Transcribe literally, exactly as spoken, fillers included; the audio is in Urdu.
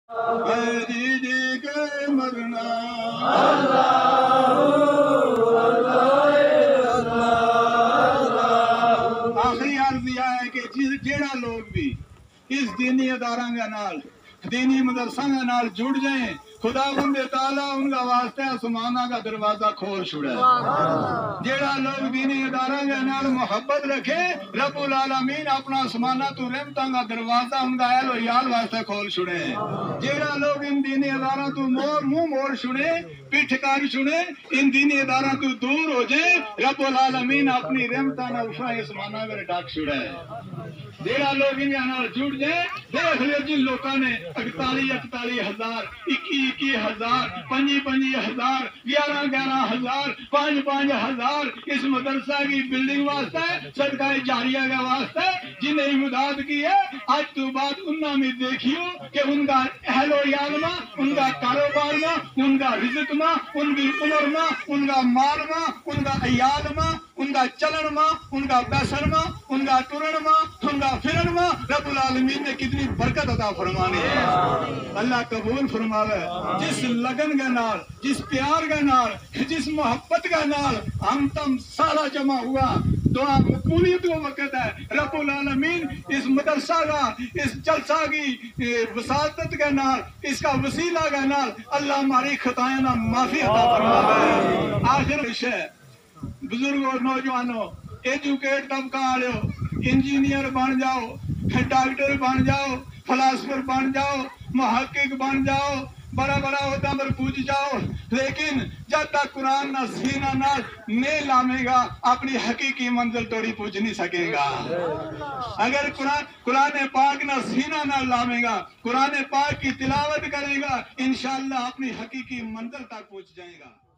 جی جی کے مرنا آخری عرض یہ ہے کہ جیڑا لوگ بھی اس دینی ادارہ کے نال دینی مدرسہ کے نال جڑ جائیں خدا بند تعالیٰ ان کا واسطہ آسمانہ کا دروازہ کھول چھوڑے جیڑا لوگ دینی ادارہ کے نال محبت رکھے رب العالمین اپنا آسمانہ تو رحمتاں کا دروازہ ان کا اہل و عیال واسطہ کھول چھوڑے جیڑا لوگ ان دینی ادارہ تو مور منہ موڑ چھوڑے پیٹھ کر چھوڑے ان دینی ادارہ تو دور ہو جائے رب العالمین اپنی رحمتاں نال اسا آسمانہ میں ڈاک چھوڑے جیڑا لوگ ان نال جڑ جائے دیکھ لو جن لوگوں نے اکتالی اکتالی ہزار اکی اکی ہزار پنجی پنجی ہزار گیارہ گیارہ ہزار پانچ پانچ ہزار اس مدرسہ کی بلڈنگ واسطے صدقہ جاریہ کا واسطے جنہیں امداد کی ہے آج تو بعد انہوں نے دیکھیو کہ ان کا اہل و عیال میں ان کا کاروبار میں ان کا رزق میں ان کی عمر میں ان کا مال میں ان کا عیال میں ان کا چلن میں ان کا بیسن میں ان کا ٹرن میں ان کا فرن میں رب العالمین نے کتنی برکت عطا فرمانی ہے اللہ قبول فرماوے جس لگن کے نال جس پیار کے نال جس محبت کے نال ہم تم سارا جمع ہوا دعا قبولیت کا وقت ہے رب العالمین اس مدرسہ کا اس جلسہ کی وساطت کے نال اس کا وسیلہ کے نال اللہ ہماری خطائیں نہ معافی عطا فرماوے آخر شے بزرگوں نوجوانوں ایجوکیٹ طبقہ آڑے ہو انجینئر بن جاؤ ڈاکٹر بن جاؤ فلاسفر بن جاؤ محقق بن جاؤ بڑا بڑا عہدہ پر پوچھ جاؤ لیکن جب تک قرآن نہ سینہ نہ نہیں لامے گا اپنی حقیقی منزل توڑی پوچھ نہیں سکے گا اگر قرآن قرآن پاک نہ سینہ نہ لامے گا قرآن پاک کی تلاوت کرے گا انشاءاللہ اپنی حقیقی منزل تک پہنچ جائے گا